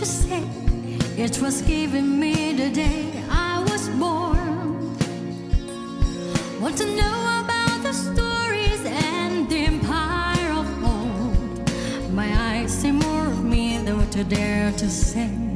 to say. It was given me the day I was born. Want to know about the stories and the empire of old. My eyes say more of me than what you dare to say.